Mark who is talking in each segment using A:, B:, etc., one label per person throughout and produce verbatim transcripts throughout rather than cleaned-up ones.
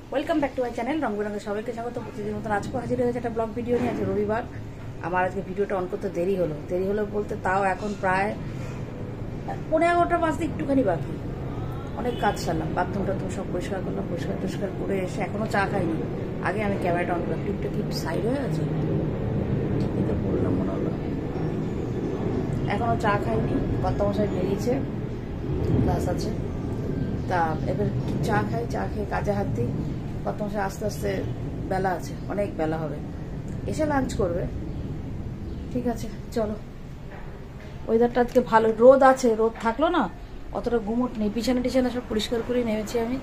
A: Welcome back to my channel রং বেরঙের সবাইকে স্বাগত। প্রতিদিন মতন আজকে হাজির হয়েছে একটা ব্লগ ভিডিও নিয়ে। আছে রবিবার, আমার আজকে ভিডিওটা অন করতে দেরি হলো দেরি হলো বলতে তাও এখন প্রায় পনেরো এগারোটা বাজতে একটুখানি বাকি। অনেক কাজ সারলাম, বাথরুম টাথরুম সব পরিষ্কার করলাম, পরিষ্কার টরিষ্কার করে এসে এখনো চা খাইনি। আগে আমি ক্যামেরাটা অন করলাম, টিপটা টিপ সাইড হয়ে আছে, ঠিকই তো বললাম মনে হলো। এখনো চা খাইনি, কর্তামশাই বেরিয়েছে, ক্লাস আছে। তা এবার চা খাই, চা খেয়ে কাজে হাত দিই। কর্তামশাই আস্তে আস্তে বেলা আছে, অনেক বেলা হবে, এসে লাঞ্চ করবে। ঠিক আছে চলো। ওয়েদারটা আজকে ভালো, রোদ আছে, রোদ থাকলো না অতটা ঘুমোট নেই। বিছানা টিছানা সব পরিষ্কার করে নেমেছি আমি।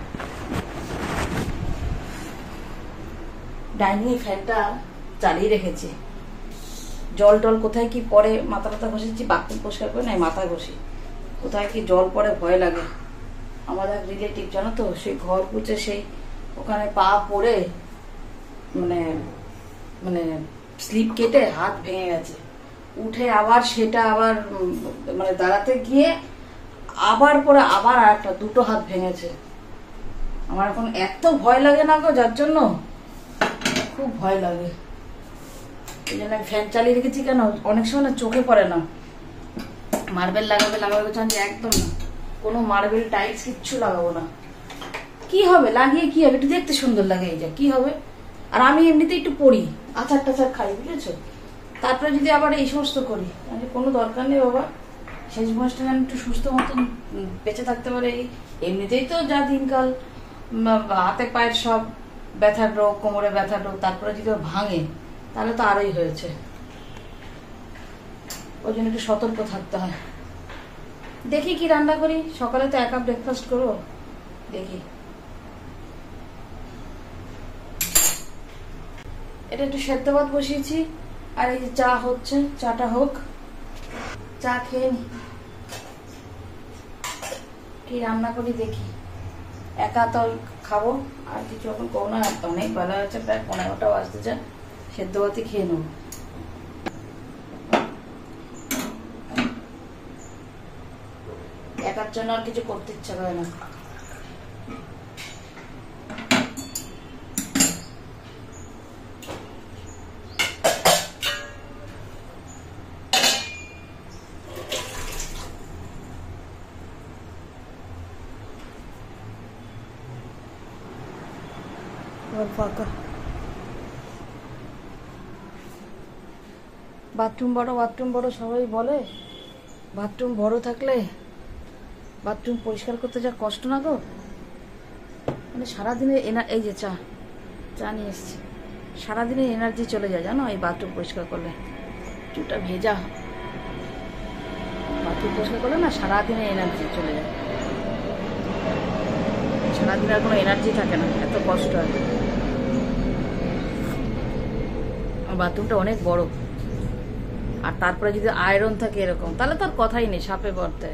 A: ডাইনিং ফ্যানটা চালিয়ে রেখেছি। জল টল কোথায় কি পরে, মাথা টাথা ঘষেছি, বাথরুম পরিষ্কার করে নাই, মাথা ঘষি। কোথায় কি জল পরে ভয় লাগে। আমাদের রিলেটিভ জানো তো, সেই ঘর পুছে সেই ওখানে পা পড়ে মানে মানে স্লিপ কেটে হাত ভেঙে গেছে। উঠে আবার সেটা আবার মানে দাঁড়াতে গিয়ে আবার পরে আবার আর একটা দুটো হাত ভেঙেছে। আমার এখন এত ভয় লাগে না গো, যার জন্য খুব ভয় লাগে। এই জন্য আমি ফ্যান চালিয়ে রেখেছি। কেন অনেক সময় না চোখে পড়ে না। মার্বেল লাগাবে লাগাবে চাচ্ছি, একদম না, কোনো মার্বেল টাইলস কিচ্ছু লাগাবো না। কি হবে লাগিয়ে, কি হবে, একটু দেখতে সুন্দর লাগে, এই যে কি হবে। আর আমি এমনিতে একটু পড়ি, আচার টাচার খাই, বুঝেছো। তারপরে যদি আবার এই সমস্ত করি, কোনো দরকার নেই বাবা। শেষ বয়সটা যেন একটু সুস্থ মতন বেঁচে থাকতে পারে। এমনিতেই তো যা দিনকাল, হাতে পায়ের সব ব্যথার রোগ, কোমরে ব্যথার রোগ, তারপরে যদি ভাঙে তাহলে তো আরোই হয়েছে। ওই জন্য একটু সতর্ক থাকতে হয়। দেখি কি রান্না করি। সকালে তো একা ব্রেকফাস্ট করবো, দেখি। এটা একটু সেদ্ধ ভাত বসিয়েছি, আর এই যে চা হচ্ছে, চাটা হোক, চা খেয়ে নি। কি রান্না করি দেখি। একা তো খাবো, আর কিছু এখন করো না, অনেক বেলা আছে, প্রায় পনেরোটা বাজতে যায়। সেদ্ধ ভাতই খেয়ে নেবো। একার জন্য আর কিছু করতে ইচ্ছা করে না। বাথরুম বড়, বাথরুম বড় সবাই বলে। বাথরুম বড় থাকলে বাথরুম পরিষ্কার করতে যা কষ্ট না গো। মানে সারাদিনের এনার এই যে চা চা নিয়ে এসছি, সারাদিনের এনার্জি চলে যায় জানো এই বাথরুম পরিষ্কার করলে। চুলটা ভেজা, বাথরুম পরিষ্কার করলে না সারাদিনের এনার্জি চলে যায়। সারাদিন আর কোনো এনার্জি থাকে না, এত কষ্ট হয়। বাথরুমটা অনেক বড়, আর তারপরে যদি আয়রন থাকে এরকম, তাহলে তো আর কথাই নেই, সাপে পড়তে।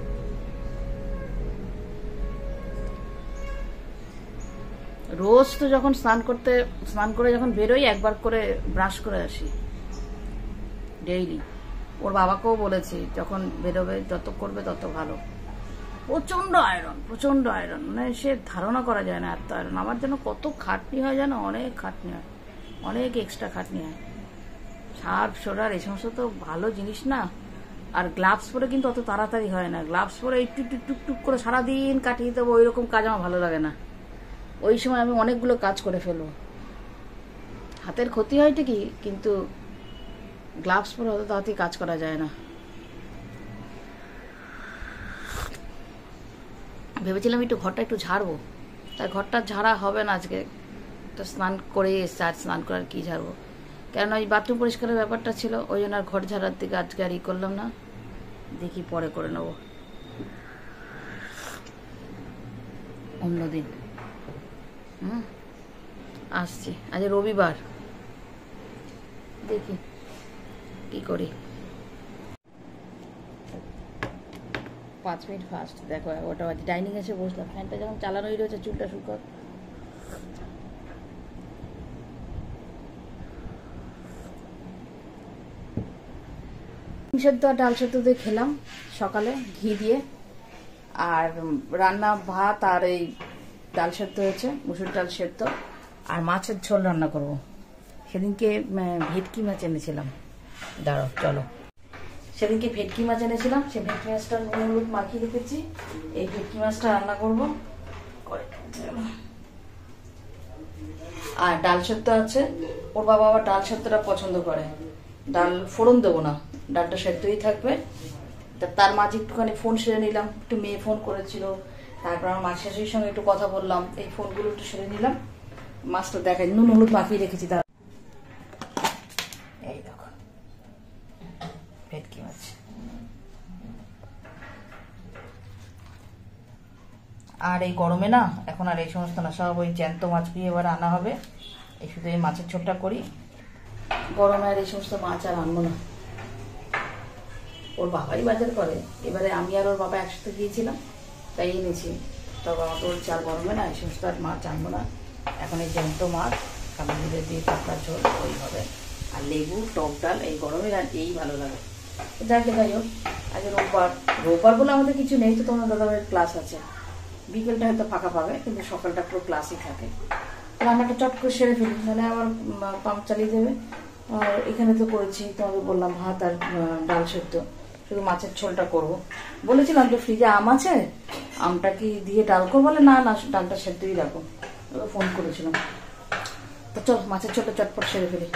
A: রোজ তো যখন স্নান করতে স্নান করে যখন বেরোই, একবার করে ব্রাশ করে আসি ডেইলি। ওর বাবাকেও বলেছি, যখন বেরোবে যত করবে তত ভালো। প্রচন্ড আয়রন, প্রচন্ড আয়রন, মানে সে ধারণা করা যায় না এত আয়রন। আমার জন্য কত খাটনি হয় জানো, অনেক খাটনি হয়, অনেক এক্সট্রা খাটনি হয়। সার্ফ সোডার এই সমস্ত তো ভালো জিনিস না। আর গ্লাভস পরে কিন্তু অত তাড়াতাড়ি হয় না। গ্লাভস পরে একটু টুক টুক টুক করে সারাদিন কাটিয়ে দেবো, ওই রকম কাজ আমার ভালো লাগে না। ওই সময় আমি অনেকগুলো কাজ করে ফেলবো, হাতের ক্ষতি হয় ঠিকই, কিন্তু গ্লাভস পরে অত তাড়াতাড়ি কাজ করা যায় না। ভেবেছিলাম একটু ঘরটা একটু ঝাড়বো, তাই ঘরটা ঝাড়া হবে না আজকে। তো স্নান করে এসছে, আর স্নান করার কি ঝাড়বো, কেন ওই বাথরুম পরিষ্কারের ব্যাপারটা ছিল, ওই জন্য আর ঘর ঝাড়ার দিকে আজকে আর ই করলাম না। দেখি পরে করে নেবো অন্যদিন। হুম আসছি, আজ রবিবার, দেখি কি করি। পাঁচ মিনিট ফাস্ট, দেখো ওটা বাজে। ডাইনিং এসে বসলাম, ফ্যানটা যখন চালানোই রয়েছে, চুলটা শুকো। সেদ্ধ আর ডাল সেদ্ধ দিয়ে খেলাম সকালে ঘি দিয়ে, আর রান্না ভাত আর এই ডাল সেদ্ধ হয়েছে, মুসুর ডাল সেদ্ধ, আর মাছের ঝোল রান্না করব। সেদিনকে ভেটকি মাছ এনেছিলাম, দাঁড়াও চলো। সেদিনকে ভেটকি মাছ এনেছিলাম, সেই ভেটকি মাছটা নুন হলুদ মাখিয়ে রেখেছি। এই ভেটকি মাছটা রান্না করবো। আর ডাল সেদ্ধ আছে, ওর বাবা আবার ডাল সেদ্ধটা পছন্দ করে, ডাল ফোড়ন দেবো না, ডালটা সেদ্ধই থাকবে। তার মাঝে একটুখানি ফোন সেরে নিলাম, একটু মেয়ে ফোন করেছিল, তারপর আমার মা শাশুড়ির সঙ্গে একটু কথা বললাম, এই ফোনগুলো একটু সেরে নিলাম। মাছটা দেখাই, নুন হলুদ মাখিয়ে রেখেছি। তার এই দেখো ভেটকি মাছ। আর এই গরমে না এখন আর এই সমস্ত না, সব ওই জ্যান্ত মাছগুলি এবার আনা হবে। এই শুধু এই মাছের ঝোলটা করি, গরমে আর এই সমস্ত মাছ আর আনবো না। ওর বাবাই বাজার করে, এবারে আমি আর ওর বাবা একসাথে গিয়েছিলাম, তাই এনেছি। তবে আমাকে বলছে আর গরমে না এই সমস্ত আর মাছ আনবো না, এখন এই জ্যান্ত মাছ কামড়ে দিয়ে পাতলা ঝোল ওই হবে, আর লেবু টক ডাল। এই গরমে আর এই ভালো লাগে। যাকে যাই হোক, আগে রোববার, রোববার বলে আমাদের কিছু নেই, তো তোমার দাদাভাইয়ের ক্লাস আছে, বিকেলটা হয়তো ফাঁকা পাবে, কিন্তু সকালটা পুরো ক্লাসই থাকে। রান্নাটা চট করে সেরে ফেলি, মানে আবার পাম্প চালিয়ে দেবে। আর এখানে তো করেছি, তোমাকে বললাম ভাত আর ডাল সেদ্ধ, শুধু মাছের ঝোলটা করবো। বলেছিলাম যে ফ্রিজে আম আছে, আমটা কি দিয়ে ডাল করবো, বলে না না ডালটা সেদ্ধই রাখো, ফোন করেছিলাম। তো চল মাছের ঝোলটা চটপট সেরে ফেলি।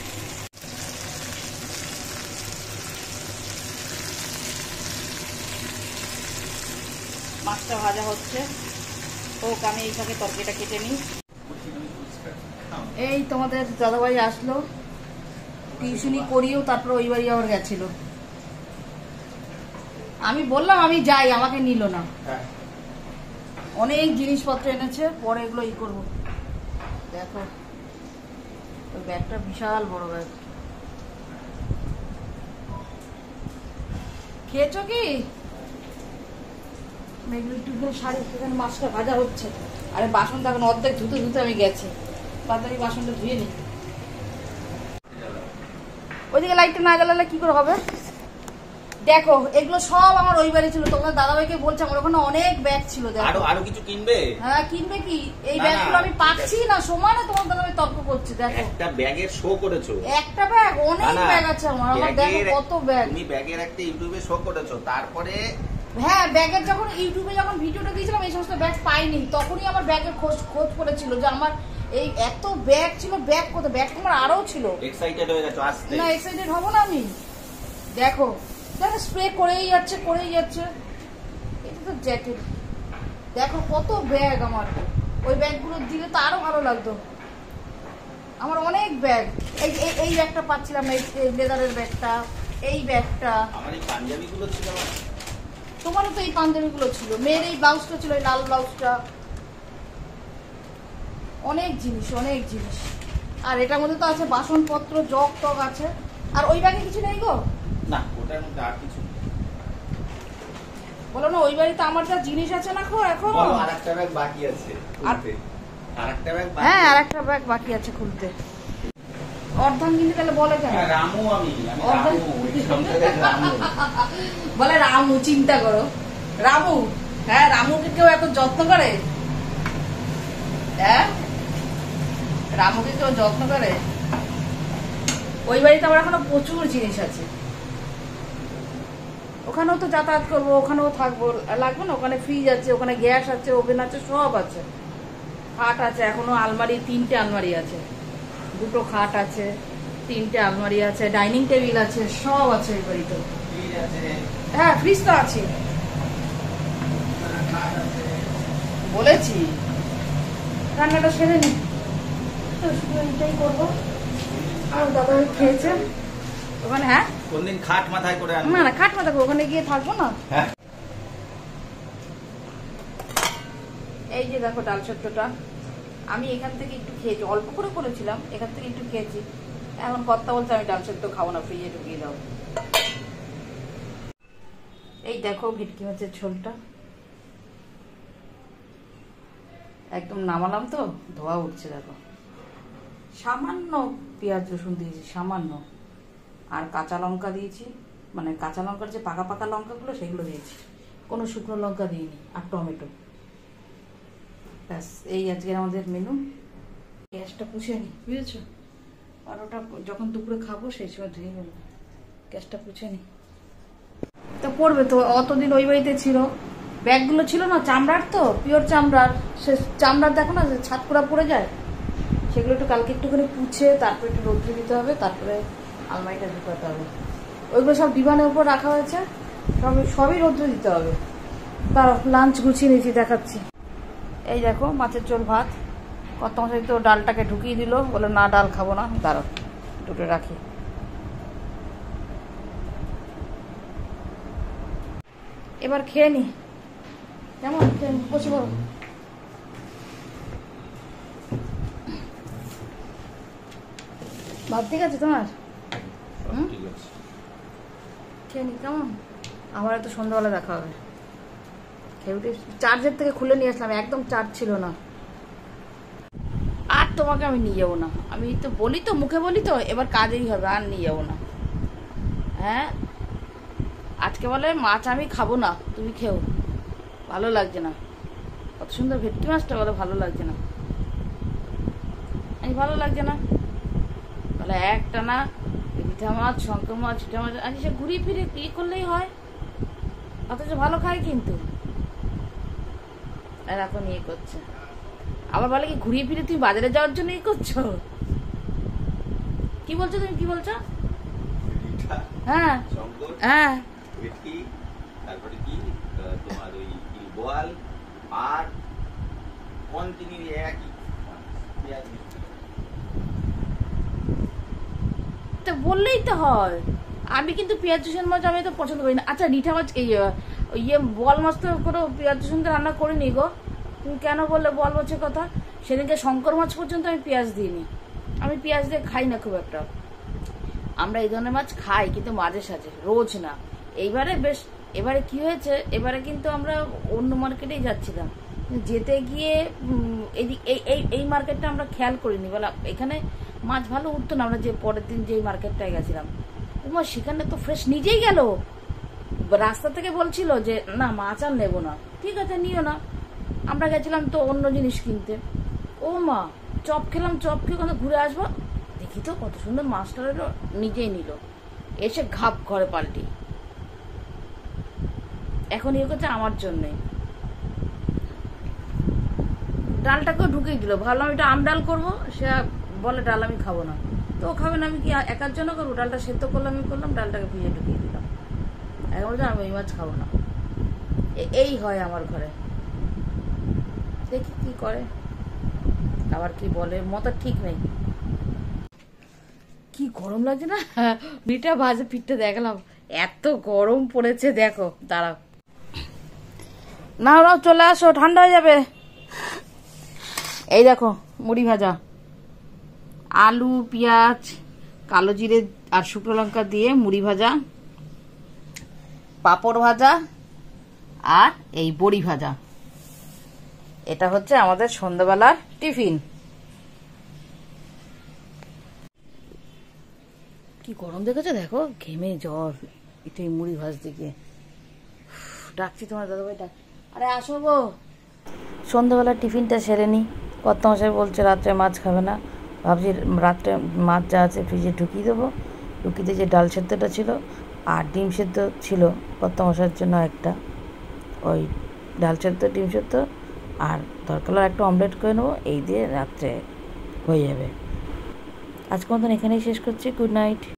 A: মাছটা ভাজা হচ্ছে, হোক, আমি এই ফাঁকে তরকারিটা কেটে নিই। এই তোমাদের দাদাভাই আসলো, টিউশনি করিয়েও তারপর ওই বাড়ি আবার গেছিল। আমি বললাম আমি যাই, আমাকে নিল না। অনেক জিনিসপত্র এনেছে, পরে এগুলো ই করবো। দেখো ওই ব্যাগটা বিশাল বড় ব্যাগ। খেয়েছো কি? শাড়ি, সেখানে মাছটা ভাজা হচ্ছে। আরে বাসন তখন অর্ধেক ধুতে ধুতে আমি গেছি, তাড়াতাড়ি বাসনটা ধুয়ে নি। ওইদিকে লাইটটা না জ্বালালে কি করে হবে? দেখো এগুলো সব আমার ওই বাড়ি ছিল, তোমার দাদাভাইকে বলছে আমার ওখানে অনেক ব্যাগ ছিল। দেখো আরো কিছু কিনবে? হ্যাঁ কিনবে কি, এই ব্যাগগুলো আমি পাচ্ছি না সমানে, তোমার দাদাভাই তর্ক করছে। দেখো একটা ব্যাগের শো করেছো, একটা ব্যাগ, অনেক ব্যাগ আছে আমার। আমার দেখো কত ব্যাগ। তুমি ব্যাগের একটা ইউটিউবে শো করেছো, তারপরে হ্যাঁ ব্যাগের যখন ইউটিউবে যখন ভিডিওটা দিয়েছিলাম এই সমস্ত ব্যাগ পাইনি, তখনই আমার ব্যাগের খোঁজ খোঁজ করেছিল যে আমার এই এত ব্যাগ ছিল। ব্যাগ কোথায়? ব্যাগ তোমার আরো ছিল। এক্সাইটেড হয়ে গেছো আসতে? না এক্সাইটেড হব না আমি। দেখো দেখো স্প্রে করেই যাচ্ছে করেই যাচ্ছে। এটা তো জ্যাকেট। দেখো কত ব্যাগ আমার, ওই ব্যাগগুলো দিলে তো আরো ভালো লাগতো। আমার অনেক ব্যাগ। এই এই ব্যাগটা পাচ্ছিলাম, এই লেদারের ব্যাগটা, এই ব্যাগটা। আমার এই পাঞ্জাবিগুলো ছিল, তোমারও তো এই পাঞ্জাবিগুলো ছিল, মেয়ের এই ব্লাউজটা ছিল, এই লাল ব্লাউজটা। অনেক জিনিস অনেক জিনিস। আর এটার মধ্যে তো আছে বাসনপত্র, জগ টগ আছে। আর ওই ব্যাগে কিছু নেই গো? না ওটার মধ্যে আর কিছু নেই। বলো না ওই বাড়িতে আমার যা জিনিস আছে না খো এখন। বলো আরেকটা ব্যাগ বাকি আছে খুলতে। আরেকটা ব্যাগ বাকি। হ্যাঁ আরেকটা ব্যাগ বাকি আছে খুলতে। অর্ধাঙ্গিনী তাহলে বলে কেন? রামু আমি আমি রামু ওই সংসারে রামু। বলে রামু, চিন্তা করো রামু। হ্যাঁ রামুকে কেউ এত যত্ন করে? হ্যাঁ রামুকে কেউ যত্ন করে? ওই বাড়িতে আমার এখনো প্রচুর জিনিস আছে, ওখানেও তো যাতায়াত করবো, ওখানেও থাকবো, লাগবে না? ওখানে ফ্রিজ আছে, ওখানে গ্যাস আছে, ওভেন আছে, সব আছে। খাট আছে এখনো, আলমারি, তিনটে আলমারি আছে, দুটো খাট আছে, তিনটে আলমারি আছে, ডাইনিং টেবিল আছে, সব আছে ওই বাড়িতে। হ্যাঁ ফ্রিজ তো আছে, বলেছি। রান্নাটা সেরে নি, তো শুধু এইটাই করবো। আর দাদা খেয়েছে ওখানে। হ্যাঁ কোনদিন খাট মাথায় করে না না খাট মাথা ওখানে গিয়ে থাকবো না। এই যে দেখো ডাল সেদ্ধটা আমি এখান থেকে একটু খেয়েছি, অল্প করে করেছিলাম, এখান থেকে একটু খেয়েছি। এখন কর্তা বলছে আমি ডাল সেদ্ধ খাবো না, ফ্রিজে ঢুকিয়ে দাও। এই দেখো ভেটকি মাছের ঝোলটা একদম নামালাম তো, ধোয়া উঠছে। দেখো সামান্য পেঁয়াজ রসুন দিয়েছি, সামান্য, আর কাঁচা লঙ্কা দিয়েছি, মানে কাঁচা লঙ্কার যে পাকা পাকা লঙ্কাগুলো সেগুলো দিয়েছি, কোনো শুকনো লঙ্কা দিইনি। আর টমেটো, ব্যাস এই আজকের আমাদের মেনু। গ্যাসটা পুষে নি, বুঝেছো? আর ওটা যখন দুপুরে খাবো সেই সময় ধুয়ে নেবো। গ্যাসটা পুষে নি তো পড়বে তো, অতদিন ওই বাড়িতে ছিল, ব্যাগগুলো ছিল না চামড়ার, তো পিওর চামড়ার, সে চামড়ার দেখো না ছাদ পোড়া পড়ে যায়, সেগুলো একটু কালকে একটুখানি পুছে তারপরে একটু রোদ্রে দিতে হবে, তারপরে আলমারিটা ঢুকাতে হবে। ওইগুলো সব ডিভানের উপর রাখা হয়েছে, সবই সবই রোদ্রে দিতে হবে। তার লাঞ্চ গুছিয়ে নিয়েছি, দেখাচ্ছি। এই দেখো মাছের ঝোল ভাত, কত মশাই তো ডালটাকে ঢুকিয়ে দিল, বলে না ডাল খাবো না, দাঁড়ো দুটো রাখি। এবার খেয়ে নি, কেমন বসে বলো। ভাত ঠিক আছে তোমার? খেয়ে নি কেমন? আমার তো সন্ধ্যাবেলা দেখা হবে। খেয়ে উঠে চার্জের থেকে খুলে নিয়ে আসলাম, একদম চার্জ ছিল না। আর তোমাকে আমি নিয়ে যাবো না, আমি তো বলি তো, মুখে বলি তো, এবার কাজেই হবে, আর নিয়ে যাবো না। হ্যাঁ আজকে বলে মাছ আমি খাবো না, তুমি খেও, ভালো লাগছে না। কত সুন্দর ভেটকি মাছটা, বলে ভালো লাগছে না, আমি ভালো লাগছে না, বলে একটা না মিঠা মাছ, শঙ্কর মাছ, চিটা মাছ, আজ সে ঘুরিয়ে ফিরে কি করলেই হয়, অথচ ভালো খায় কিন্তু। আর এখন ইয়ে করছে, আবার বলে কি ঘুরিয়ে ফিরে তুমি বাজারে যাওয়ার জন্য ই করছো। কি বলছো তুমি, কি বলছো? হ্যাঁ হ্যাঁ
B: তারপরে কি তোমার ওই বোয়াল আর কন্টিনিউ একই
A: তো বললেই তো হয়। আমি কিন্তু পেঁয়াজ রসুন মাছ আমি তো পছন্দ করি না। আচ্ছা রিঠা মাছ এই ইয়ে বল মাছ তো কোনো পেঁয়াজ রসুন তো রান্না করিনি গো, তুমি কেন বললে বল মাছের কথা? সেদিনকে শঙ্কর মাছ পর্যন্ত আমি পেঁয়াজ দিইনি, আমি পেঁয়াজ দিয়ে খাই না খুব একটা। আমরা এই ধরনের মাছ খাই কিন্তু মাঝে সাঝে, রোজ না। এইবারে বেশ, এবারে কি হয়েছে, এবারে কিন্তু আমরা অন্য মার্কেটেই যাচ্ছিলাম, যেতে গিয়ে এই এই এই মার্কেটটা আমরা খেয়াল করিনি, বলা এখানে মাছ ভালো উঠতো না। আমরা যে পরের দিন যে মার্কেটটায় গেছিলাম, উমা সেখানে তো ফ্রেশ, নিজেই গেল রাস্তা থেকে বলছিল যে না মাছ আর নেবো না, ঠিক আছে নিও না। আমরা গেছিলাম তো অন্য জিনিস কিনতে, ও মা চপ খেলাম, চপ খেয়ে ওখানে ঘুরে আসবো, দেখি তো কত সুন্দর মাছটা এলো, নিজেই নিল, এসে ঘাপ ঘরে পাল্টি। এখন ইয়ে করছে আমার জন্যে, ডালটাকেও ঢুকিয়ে দিল। ভাবলাম এটা আম ডাল করবো, সে বলে ডাল আমি খাবো না, তো ও খাবে না, আমি কি একার জন্য করবো? ডালটা সেদ্ধ করলাম, আমি করলাম, ডালটাকে ভিজে ঢুকিয়ে দিলাম। এখন বলছে আমি ওই মাছ খাবো না। এই হয় আমার ঘরে, দেখি কি করে, আবার কি বলে, মতো ঠিক নেই। কি গরম লাগছে না, পিঠা ভাজে পিঠটা দেখালাম, এত গরম পড়েছে দেখো, দাঁড়াও না নাও চলে আসো, ঠান্ডা হয়ে যাবে। এই দেখো মুড়ি ভাজা, আলু পেঁয়াজ কালো জিরে আর শুকনো লঙ্কা দিয়ে মুড়ি ভাজা, পাঁপড় ভাজা আর এই বড়ি ভাজা। এটা হচ্ছে আমাদের সন্ধ্যাবেলার টিফিন। কি গরম দেখেছো, দেখো ঘেমে জ্বর, একটু মুড়ি ভাজতে গিয়ে। ডাকছি তোমার দাদাভাই, ডাক, আরে আসো গো। সন্ধ্যাবেলার টিফিনটা সেরে নি। কর্তামশাই বলছে রাত্রে মাছ খাবে না, ভাবছি রাত্রে মাছ যা আছে ফ্রিজে ঢুকিয়ে দেবো। ঢুকিয়ে যে ডাল সেদ্ধটা ছিল আর ডিম সেদ্ধ ছিল কর্তামশাইয়ের জন্য একটা, ওই ডাল সেদ্ধ ডিম সেদ্ধ আর দরকার একটা অমলেট করে নেবো, এই দিয়ে রাত্রে হয়ে যাবে। আজকের মতন এখানেই শেষ করছি, গুড নাইট।